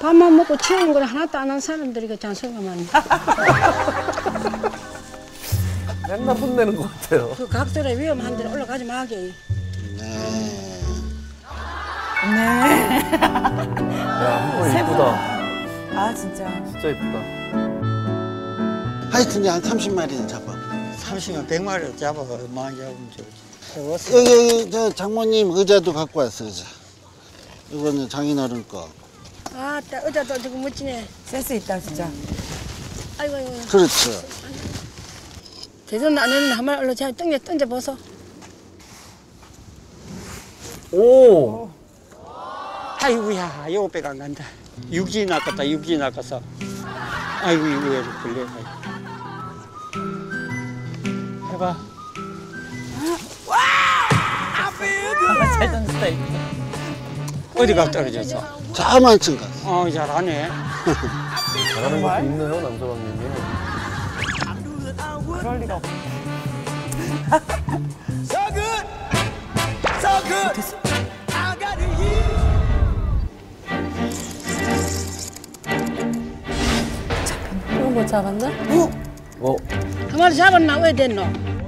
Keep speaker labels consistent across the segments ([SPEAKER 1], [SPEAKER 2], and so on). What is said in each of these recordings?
[SPEAKER 1] 밥만 먹고 치우는 걸 하나도 안 한 사람들이 장소가 많네.
[SPEAKER 2] 맨날 혼내는 것 같아요.
[SPEAKER 1] 그 각들의 위험한 데로 올라가지 마게.
[SPEAKER 3] 네.
[SPEAKER 2] 야, 한번 이쁘다.
[SPEAKER 3] 아 진짜.
[SPEAKER 2] 진짜 이쁘다.
[SPEAKER 4] 하여튼 한 30마리는 잡아.
[SPEAKER 5] 30만 100마리 잡아가 많이 잡으면 좋지.
[SPEAKER 4] 여기 저 장모님 의자도 갖고 왔어, 의자. 이거는 장인어른 거.
[SPEAKER 1] 아, 의자도 지금 멋지네.
[SPEAKER 3] 센스 있다 진짜.
[SPEAKER 1] 아이고, 아이고.
[SPEAKER 4] 그렇죠.
[SPEAKER 1] 대전 안 했는데 한 마리 얼른 잘 던져보소.
[SPEAKER 2] 오!
[SPEAKER 5] 아이고야, 이거 배가 안 간다. 육지 낚았다, 육지 낚아서. 아이고, 이거 왜 걸려. 해봐.
[SPEAKER 3] 잘 던졌다 이거.
[SPEAKER 5] 어디가 떨어졌어?
[SPEAKER 4] 저만층 갔어.
[SPEAKER 5] 잘하네.
[SPEAKER 2] 잘하는 것도 있네요, 남서방님이.
[SPEAKER 3] 그럴 리가 없어.
[SPEAKER 1] 이거 못 잡았나? 한 마리 잡았나? 왜 됐노?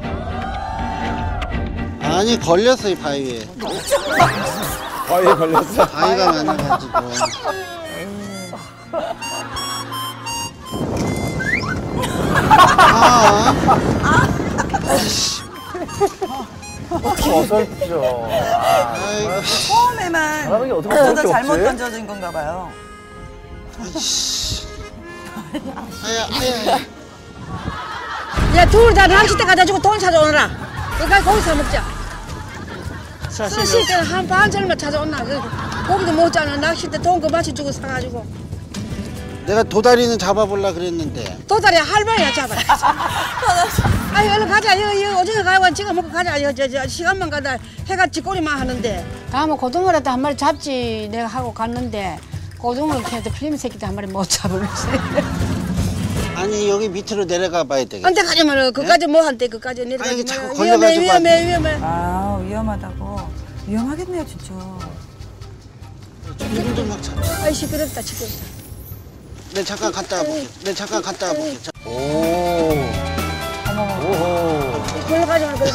[SPEAKER 4] 아니, 걸렸어, 이 바위에.
[SPEAKER 2] 바위에 걸렸어?
[SPEAKER 4] 바위가 많아가지고.
[SPEAKER 2] 어설프죠.
[SPEAKER 4] 아이고.
[SPEAKER 3] 처음에만
[SPEAKER 2] 잘하는 게 어떻게
[SPEAKER 3] 던져서
[SPEAKER 2] 저렇게
[SPEAKER 3] 잘못
[SPEAKER 2] 없지?
[SPEAKER 3] 던져진 건가 봐요.
[SPEAKER 4] 아야.
[SPEAKER 1] 야, 둘 다 낚싯대 갖다 주고 돈 찾아오너라. 그러니까 거기서 먹자. 사실 때는 한 반절만 찾아온나. 고기도 먹잖아. 낚싯대 돈 그 맞춰 주고 사가지고.
[SPEAKER 4] 내가 도다리는 잡아보려 그랬는데.
[SPEAKER 1] 도다리 할머니야 잡아라. 아이 얼른 가자. 여기 오징어 가고 지금 먹고 가자. 저 시간만 가다 해가 찌꼬리만 하는데. 다음은 고등어라도 한 마리 잡지 내가 하고 갔는데 고등어를 캐도 필름 새끼도 한 마리 못 잡으면서.
[SPEAKER 4] 아니, 여기 밑으로 내려가 봐야 되겠다.
[SPEAKER 1] 안돼 가지 마라. 그까지 뭐 한대 그까지 내려가지
[SPEAKER 4] 아니, 자꾸
[SPEAKER 1] 마라.
[SPEAKER 4] 걸려가지고
[SPEAKER 1] 위험해.
[SPEAKER 3] 아 위험하다고. 위험하겠네요 진짜.
[SPEAKER 4] 물도 막 차.
[SPEAKER 1] 아이 시끄럽다.
[SPEAKER 4] 내 잠깐 갔다 와볼게.
[SPEAKER 2] 오. 오호.
[SPEAKER 1] 걸어가지 마.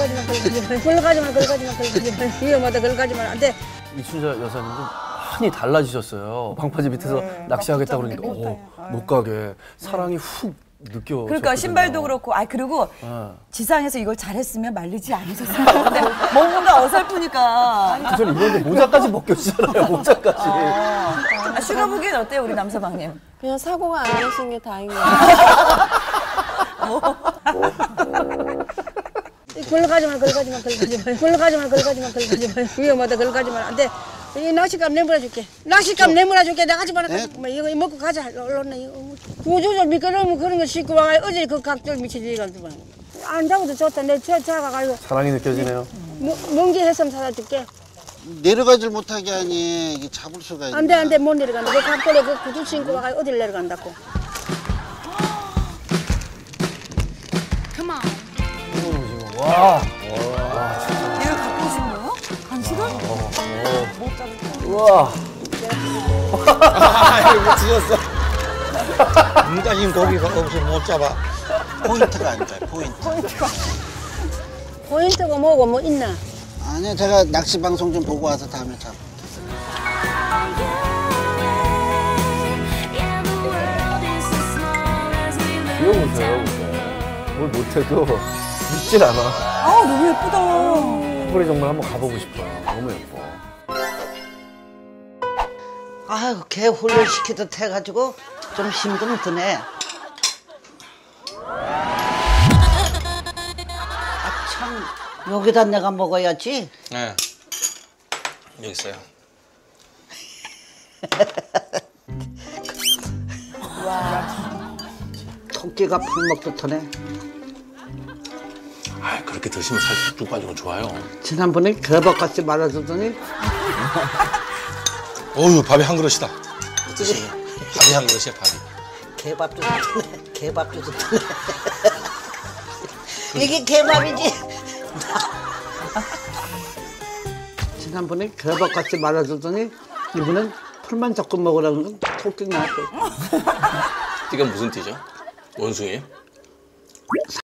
[SPEAKER 1] 위험하다. 걸어가지 마. 안돼.
[SPEAKER 2] 이춘자 여사님도 많이 달라지셨어요. 방파제 밑에서 낚시하겠다 그러니까 못 가게 사랑이 훅 느껴.
[SPEAKER 3] 그러니까 신발도 그렇고, 그리고 지상에서 이걸 잘했으면 말리지 않으셨을 것 같은데 뭔가 어설프니까.
[SPEAKER 2] 저는 이번에 모자까지 벗겨지잖아요. 모자까지.
[SPEAKER 3] 슈가 보기엔 어때요 우리 남서방님?
[SPEAKER 6] 그냥 사고가 안 나신 게 다행이에요.
[SPEAKER 1] 걸어가지 마. 위험하다. 걸어가지 마. 안돼. 이 낚싯감 내물어줄게. 나가지 마라.
[SPEAKER 4] 네?
[SPEAKER 1] 이거 먹고 가자. 얼른 이거. 구조절 미끄러우면 그런 거 씻고 와. 어제 그 각절 미치지가지고. 안 잡아도 좋다. 내 차가가지고.
[SPEAKER 2] 사랑이 느껴지네요.
[SPEAKER 1] 멍게 해삼 사다 줄게.
[SPEAKER 4] 내려가질 못하게 하니 이게 잡을 수가 있나?
[SPEAKER 1] 안돼 못 내려간다. 그 각절에 그 구두 신고 와가 어딜 내려간다고.
[SPEAKER 2] 와.
[SPEAKER 3] 얘를 갖고 오신 거예요? 간식을?
[SPEAKER 2] 우와.
[SPEAKER 5] 이거 뒤졌어. 물가진 고기가 없어 못 잡아.
[SPEAKER 4] 포인트가 안 돼, 포인트.
[SPEAKER 1] 포인트가 뭐고 뭐 있나?
[SPEAKER 4] 아니야, 제가 낚시 방송 좀 보고 와서 다음에 잡.
[SPEAKER 2] 귀여우세요. 뭘 못해도 믿질 않아.
[SPEAKER 3] 너무 예쁘다.
[SPEAKER 2] 갯벌에 정말 한번 가보고 싶어요. 너무 예뻐.
[SPEAKER 7] 아유, 개 훈련시키듯 해가지고 좀 힘좀 드네. 참, 여기다 내가 먹어야지.
[SPEAKER 8] 네. 여기 있어요.
[SPEAKER 7] 토끼가 풀먹듯 하네.
[SPEAKER 8] 그렇게 드시면 살 쭉 빠지고 좋아요.
[SPEAKER 7] 지난번에 개밥같이 말아주더니
[SPEAKER 8] 어휴, 밥이 한 그릇이다. 드시면 밥이 한 그릇이야, 밥이.
[SPEAKER 7] 개밥도 좋네. 개밥도 좋네. 이게 개밥이지. 지난번에 개밥같이 말아주더니 이번엔
[SPEAKER 4] 풀만 잡고 먹으라는 건 토끼 나왔고.
[SPEAKER 8] 띠가 무슨 띠죠? 원숭이에요?